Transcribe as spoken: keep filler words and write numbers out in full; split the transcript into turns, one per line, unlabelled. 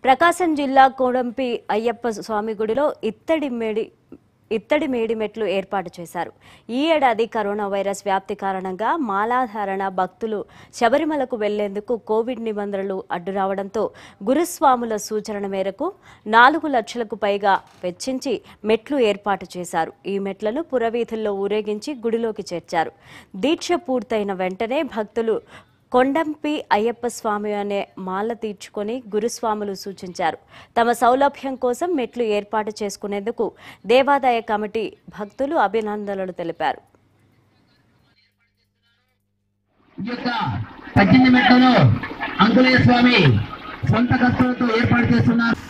ప్రకాశం జిల్లా కోడంపి అయ్యప్ప స్వామి గుడిలో ఇత్తడి మేడి ఇత్తడి మేడి మెట్లు ఏర్పాటు చేశారు. ఈ ఏడాది కరోనా వైరస్ వ్యాప్తి కారణంగా మాలాధారణ భక్తులు శబరిమలకు వెళ్లేందుకు కోవిడ్ నిబంధనలు అడ్డురావడంతో గురుస్వాముల సూచన మేరకు నాలుగు లక్షలకు పైగా వెచ్చించి మెట్లు ఏర్పాటు చేశారు. ఈ మెట్లను పురవీధుల్లో ఊరేగించి గుడిలోకి చేర్చారు. దీక్ష పూర్తయిన వెంటనే భక్తులు కొండంపి అయ్యప్ప స్వామి అనే మాల తీర్చుకొని గురుస్వాములు సూచించారు. తమ సౌలభ్యం కోసం మెట్లు ఏర్పాటు చేసుకునేందుకు దేవాదాయ కమిటీ భక్తులు అభినందనలు తెలిపారు.
పద్దెనిమిది మెట్లను అంకులేయ స్వామి సొంత ఖర్చులతో ఏర్పాటు చేస్తున్నారు.